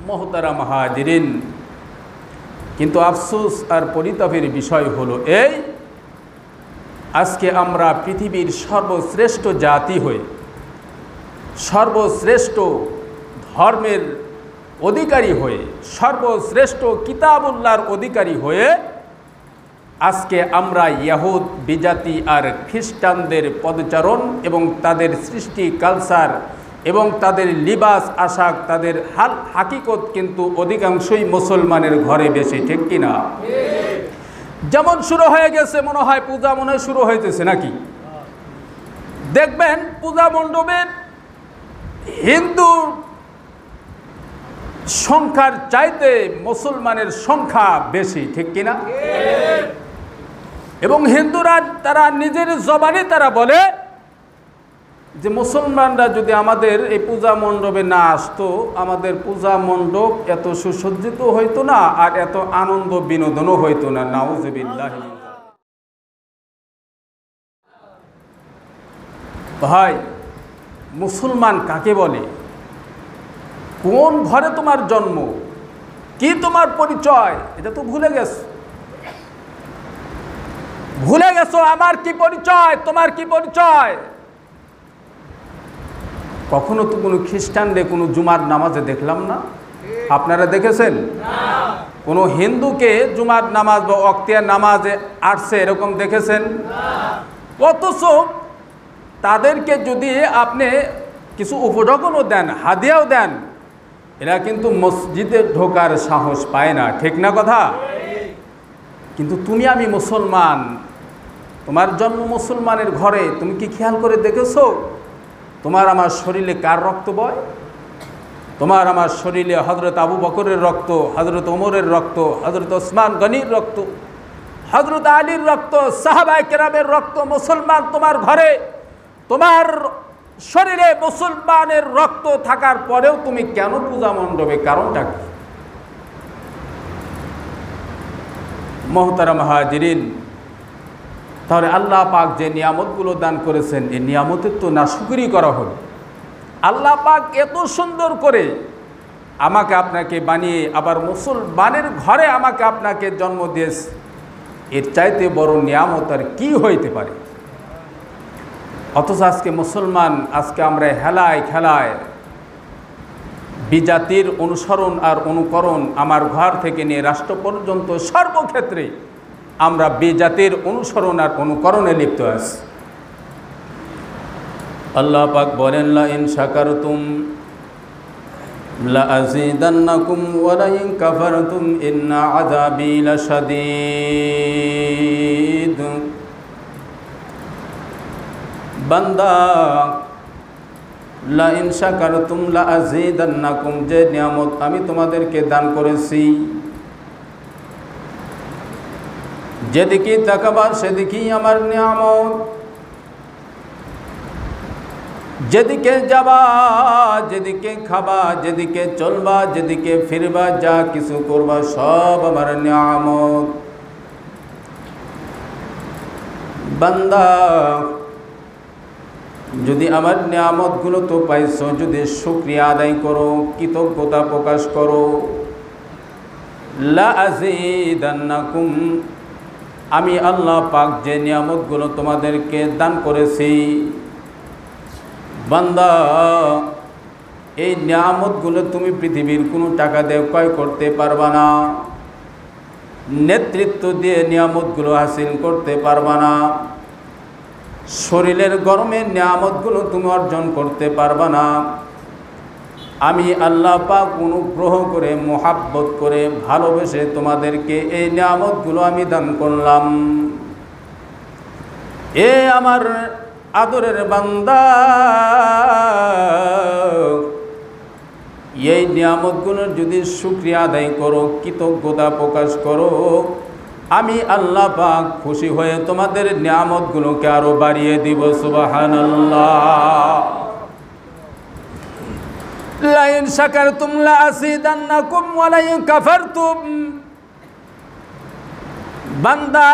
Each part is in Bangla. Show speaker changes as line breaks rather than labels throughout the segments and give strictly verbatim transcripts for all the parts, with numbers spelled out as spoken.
মোহতারাম হাজিরিন, কিন্তু আফসোস আর পরিতাপের বিষয় হলো এই, আজকে আমরা পৃথিবীর সর্বশ্রেষ্ঠ জাতি হয়ে, সর্বশ্রেষ্ঠ ধর্মের অধিকারী হয়ে, সর্বশ্রেষ্ঠ কিতাবুল্লাহর অধিকারী হয়ে আজকে আমরা ইয়াহুদ বিজাতি আর খ্রিস্টানদের পদচারণ এবং তাদের সৃষ্টি কালচার এবং তাদের লিবাস আশাক, তাদের হাল হাকিকত কিন্তু অধিকাংশই মুসলমানের ঘরে বেশি, ঠিক কিনা? যেমন শুরু হয়ে গেছে, মনে হয় পূজা মনে হয় শুরু হইতেছে নাকি? দেখবেন পূজা মণ্ডপে হিন্দু সংখ্যার চাইতে মুসলমানের সংখ্যা বেশি, ঠিক কিনা? এবং হিন্দুরা তারা নিজের জবানে তারা বলে যে মুসলমানরা যদি আমাদের এই পূজা মণ্ডপে না আসতো, আমাদের পূজা মণ্ডপ এত সুসজ্জিত হইতো না, আর এত আনন্দ বিনোদনও হইতো না। নাউজুবিল্লাহ। ভাই, মুসলমান কাকে বলে? কোন ঘরে তোমার জন্ম, কি তোমার পরিচয়, এটা তো ভুলে গেছো। ভুলে গেছো আমার কি পরিচয়, তোমার কি পরিচয়। কখনো তো কোনো খ্রিস্টানরে কোনো জুমার নামাজে দেখলাম না। আপনারা দেখেছেন? কোনো হিন্দুকে জুমার নামাজ বা অক্তিয়ার নামাজে আসছে এরকম দেখেছেন? অথচ তাদেরকে যদি আপনি কিছু উপঢৌকনও দেন, হাদিয়াও দেন, এরা কিন্তু মসজিদে ঢোকার সাহস পায় না, ঠিক না কথা? কিন্তু তুমি আমি মুসলমান, তোমার জন্ম মুসলমানের ঘরে, তুমি কি খেয়াল করে দেখেছো তোমার আমার শরীরে কার রক্ত বয়? তোমার আমার শরীরে হযরত আবু বকরের রক্ত, হযরত ওমরের রক্ত, হযরত ওসমান গনির রক্ত, হযরত আলীর রক্ত, সাহাবায়ে কেরামের রক্ত। মুসলমান তোমার ঘরে, তোমার শরীরে মুসলমানের রক্ত থাকার পরেও তুমি কেন পূজা মণ্ডপে? কারণটা কি? মোহতারাম হাজিরিন, তাহলে আল্লাহ পাক যে নিয়ামতগুলো দান করেছেন, এই নিয়ামতের তো নাশুকরি করা হলো। আল্লাহ পাক এত সুন্দর করে আমাকে আপনাকে বানিয়ে আবার মুসলমানের ঘরে আমাকে আপনাকে জন্ম দিয়েছে, এর চাইতে বড় নিয়ামত আর কি হইতে পারে? অথচ আজকে মুসলমান, আজকে আমরা হেলায় খেলায় বিজাতির অনুসরণ আর অনুকরণ, আমার ঘর থেকে নিয়ে রাষ্ট্র পর্যন্ত সর্বক্ষেত্রে আমরা বিজাতির অনুসরণ আর অনুকরণে লিপ্ত আছি। আল্লাহ পাক বলেন, লা ইন শাকারতুম লা আযীদান্নাকুম ওয়া লা ইন কাফারতুম ইন্না আযাবী লাশাদীদ। বান্দা, লা ইন শাকারতুম লা আযীদান্নাকুম, যে নিয়ামত আমি তোমাদেরকে দান করেছি, যেদিকে তাকাবা সেদিকেই আমার নিয়ামত, যেদিকে যাবা, যেদিকে খাবা, যেদিকে চলবা, যেদিকে ফিরবা, যা কিছু করবা সব আমার নিয়ামত। বান্দা, যদি আমার নিয়ামতগুলো তো পাইছো, যদি শুকরিয়া আদায় করো, কৃতজ্ঞতা প্রকাশ করো, লা আযীদান্নাকুম, আমি আল্লাহ পাক যে নিয়ামতগুলো তোমাদেরকে দান করেছি, বান্দা এই নিয়ামতগুলো তুমি পৃথিবীর কোনো টাকা দিয়ে ক্রয় করতে পারবা না, নেতৃত্ব দিয়ে নিয়ামতগুলো হাসিল করতে পারবা না, শরীরের গরমের নিয়ামতগুলো তুমি অর্জন করতে পারবা না। আমি আল্লাহ পাক অনুগ্রহ করে, মোহাব্বত করে, ভালোবেসে তোমাদেরকে এই নিয়ামতগুলো আমি দান করলাম। এ আমার আদরের বান্দা, এই নিয়ামতগুলোর যদি শুকরিয়া আদায় করো, কৃতজ্ঞতা প্রকাশ করো, আমি আল্লাহ পাক খুশি হয়ে তোমাদের নিয়ামতগুলোকে আরো বাড়িয়ে দিব। সুবহানাল্লাহ। লা ইন শাকারতুম লা আযীদান্নাকুম ওয়া লা ইন কাফারতুম। বান্দা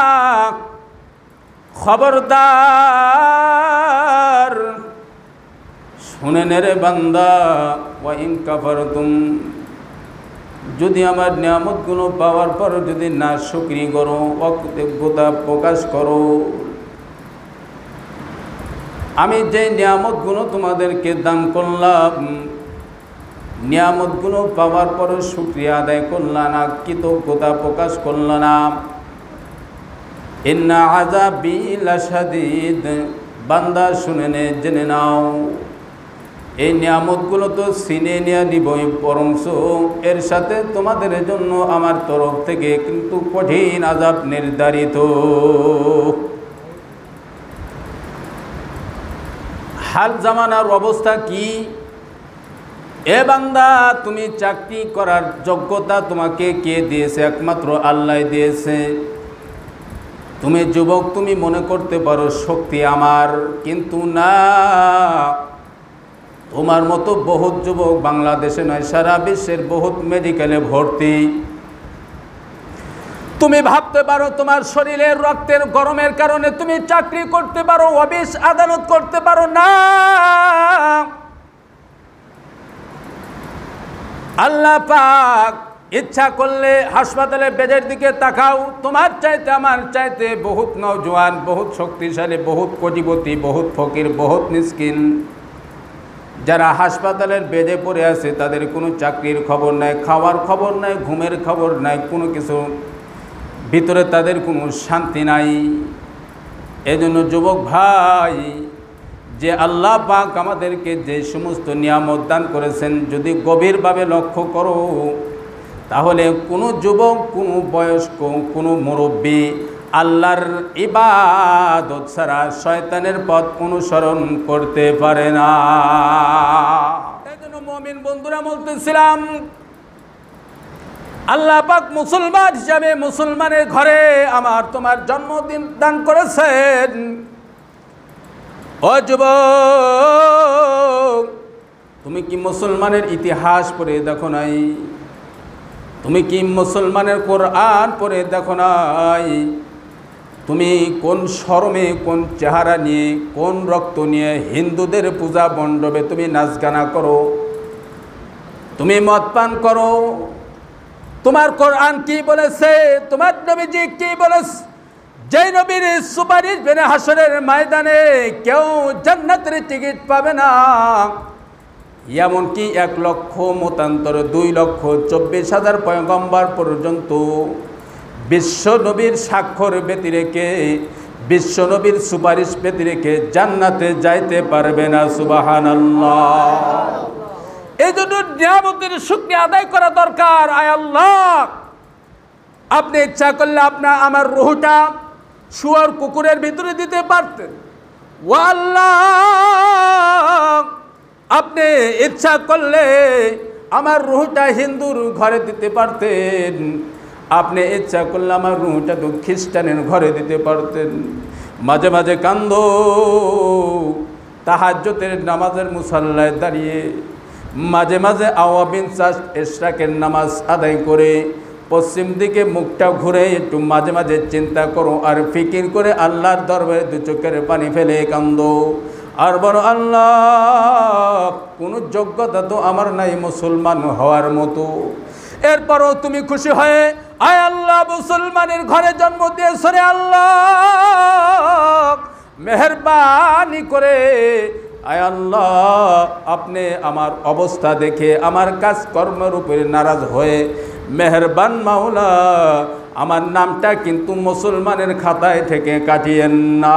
খবরদার, শুনে নে রে বান্দা, ওয়া ইন কাফারতুম, যদি আমার নিয়ামতগুলো পাওয়ার পর যদি না শুকরি করো, অকৃতজ্ঞতা প্রকাশ করো, আমি যে নিয়ামতগুলো তোমাদেরকে দান করলাম, নিয়ামতগুলো পাওয়ার পর শুকরিয়া আদায় করলা না, কৃতজ্ঞতা প্রকাশ করলা না, ইন্না আযাবি লাশাদীদ, বান্দা শুনে নে, জেনে নাও, এই নিয়ামতগুলো তো ছিনে নিয়ে নিবই, বরঞ্চ এর সাথে তোমাদের জন্য আমার তরফ থেকে কিন্তু কঠিন আযাব নির্ধারিত। হাল জামানার অবস্থা কি? এ বান্দা, তুমি চাকরি করার যোগ্যতা তোমাকে কে দিয়েছে? একমাত্র আল্লাহ দিয়েছে। তুমি যুবক, তুমি মনে করতে পারো শক্তি আমার, কিন্তু না, তোমার মতো বহুত যুবক বাংলাদেশে নয়, সারা বিশ্বের বহুত মেডিকেলে ভর্তি। তুমি ভাবতে পারো তোমার শরীরের রক্তের গরমের কারণে তুমি চাকরি করতে পারো, অফিস আদালত করতে পারো, না, আল্লাহ পাক ইচ্ছা করলে হাসপাতালের বেডের দিকে তাকাও, তোমার চাইতে আমার চাইতে বহুত নওজোয়ান, বহুত শক্তিশালী, বহুত কোটিপতি, বহুত ফকির, বহুত মিসকিন যারা হাসপাতালের বেডে পড়ে আছে, তাদের কোনো চাকরির খবর নাই, খাওয়ার খবর নাই, ঘুমের খবর নাই, কোনো কিছু ভিতরে তাদের কোনো শান্তি নাই। এজন্য যুবক ভাই, যে আল্লাহ পাক আমাদেরকে যে সমস্ত নিয়ামত দান করেছেন, যদি গভীরভাবে লক্ষ্য করো, তাহলে কোনো যুবক, কোনো বয়স্ক, কোনো মুরব্বী আল্লাহর ইবাদত ছাড়া শয়তানের পথ অনুসরণ করতে পারে না। এই জন্য মুমিন বন্ধুরা বলতেছিলাম, আল্লাহ পাক মুসলমান হিসাবে মুসলমানের ঘরে আমার তোমার জন্মদিন দান করেছেন। ও যুবক, তুমি কি মুসলমানের ইতিহাস পড়ে দেখো নাই? তুমি কি মুসলমানের কোরআন পড়ে দেখো নাই? তুমি কোন শরমে, কোন চেহারা নিয়ে, কোন রক্ত নিয়ে হিন্দুদের পূজা মণ্ডপে তুমি নাচ গানা করো, তুমি মদ পান করো? তোমার কোরআন কি বলেছে? তোমার নবীজি কি বলেছে? যে নবীর সুপারিশ বিনা হাসরের ময়দানে কেউ জান্নাতের টিকিট পাবে না, এমনকি এক লক্ষ মতান্তর দুই লক্ষ চব্বিশ হাজার পয়গম্বর পর্যন্ত বিশ্ব নবীর স্বাক্ষর ব্যতি রেখে, বিশ্ব নবীর সুপারিশ ব্যতি রেখে জান্নাতে যাইতে পারবে না। সুবহানাল্লাহ। এই জন্য নিয়ামতের শুকরিয়া আদায় করা দরকার। আয় আল্লাহ, আপনি ইচ্ছা করলে আপনার আমার রুহটা শুয়োর কুকুরের ভিতরে দিতে পারতেন। ও আল্লাহ, আপনি ইচ্ছা করলে আমার রুহটা হিন্দুর ঘরে দিতে পারতেন। আপনি ইচ্ছা করলে আমার রুহটা তো খ্রিস্টানের ঘরে দিতে পারতেন। মাঝে মাঝে কান্দো, তাহাজ্জুদের নামাজের মুসাল্লায় দাঁড়িয়ে, মাঝে মাঝে আওয়াবিন চাষ ইশরাকের নামাজ আদায় করে পশ্চিম দিকে মুখটা ঘুরে একটু মাঝে মাঝে চিন্তা করো আর ফিকির করে আল্লাহর দরবারে দু চোখের পানি ফেলে কান্দো আর বলো, আল্লাহ, কোনো যোগ্যতা তো আমার নাই মুসলমান হওয়ার মতো। এরপরও তুমি খুশি হয়ে, আয় আল্লাহ, মুসলমানের ঘরে জন্ম দিয়েছ রে আল্লাহ, মেহেরবানি করে আয় আল্লাহ, আপনি আমার অবস্থা দেখে আমার কাজকর্মের উপরে নারাজ হয়ে মেহেরবান মাওলা আমার নামটা কিন্তু মুসলমানের খাতায় থেকে কাটিয়েন না।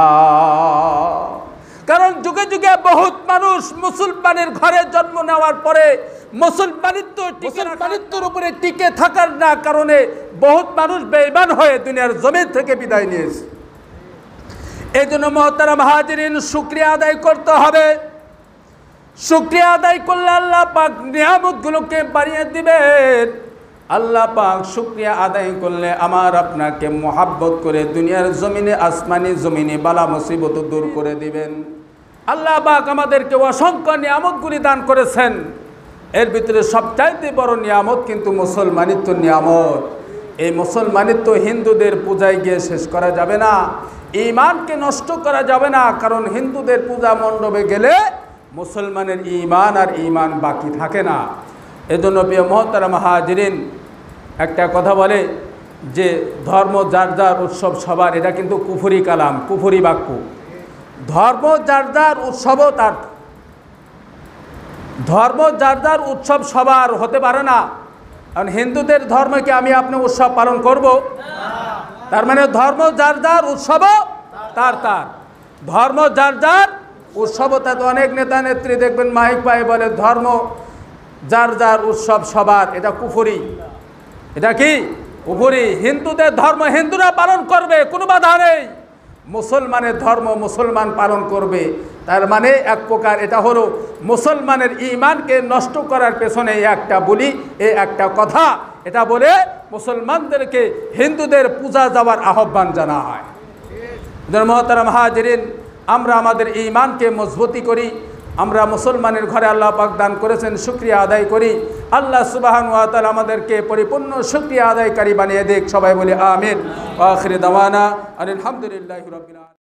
কারণ যুগে যুগে বহুত মানুষ মুসলমানের ঘরে জন্ম নেওয়ার পরে মুসলমানিত্ব মুসলমানিত্বের উপরে টিকে থাকার না কারণে বহুত মানুষ বেঈমান হয়ে দুনিয়ার জমিন থেকে বিদায় নিয়েছে। এই জন্য মুহতারাম হাজিরিন, শুকরিয়া আদায় করতে হবে। শুকরিয়া আদায় করলে আল্লাহ পাক নিয়ামতগুলোকে বাড়িয়ে দিবেন। আল্লাহ পাক শুকরিয়া আদায় করলে আমার আপনাকে মোহাব্বত করে দুনিয়ার জমিনে, আসমানি জমিনে বালা মুসিবত দূর করে দিবেন। আল্লাহ পাক আমাদেরকে অসংখ্য নিয়ামতগুলি দান করেছেন। এর ভিতরে সবচাইতে বড় নিয়ামত কিন্তু মুসলমানিত্ব নিয়ামত। এই মুসলমানিত্ব হিন্দুদের পূজায় গিয়ে শেষ করা যাবে না, ঈমানকে নষ্ট করা যাবে না। কারণ হিন্দুদের পূজা মণ্ডপে গেলে মুসলমানের ঈমান আর ঈমান বাকি থাকে না। এজন্য প্রিয় মুহতারাম হাজিরিন, একটা কথা বলে যে ধর্ম যার যার উৎসব সবার, এটা কিন্তু কুফরি কালাম, কুফরি বাক্য। ধর্ম যার যার উৎসবও তার, ধর্ম যার যার উৎসব সবার হতে পারে না। কারণ হিন্দুদের ধর্মকে আমি আপনি উৎসব পালন করব? তার মানে ধর্ম যার যার উৎসবও তার তার, ধর্ম যার যার উৎসবও তার। অনেক নেতা নেত্রী দেখবেন মাইক পায়ে বলে ধর্ম যার যার উৎসব সবার, এটা কুফরি। এটা কি কুফরি? হিন্দুদের ধর্ম হিন্দুরা পালন করবে, কোনো বাধা নেই। মুসলমানের ধর্ম মুসলমান পালন করবে, তার মানে এক প্রকার এটা হলো মুসলমানের ঈমানকে নষ্ট করার পেছনে একটা বলি, এ একটা কথা, এটা বলে মুসলমানদেরকে হিন্দুদের পূজা যাওয়ার আহ্বান জানা হয়। মহতারাম হাজিরিন, আমরা আমাদের ঈমানকে মজবুতি করি। আমরা মুসলমানের ঘরে আল্লাহ পাক দান করেছেন, শুকরিয়া আদায় করি। আল্লাহ সুবহানাহু ওয়া তাআলা আমাদেরকে পরিপূর্ণ শুকরিয়া আদায়কারী বানিয়ে দেখ। সবাই বলি আমিন। ওয়া আখির দাওয়ানা আলহামদুলিল্লাহি রাব্বিল আলামিন।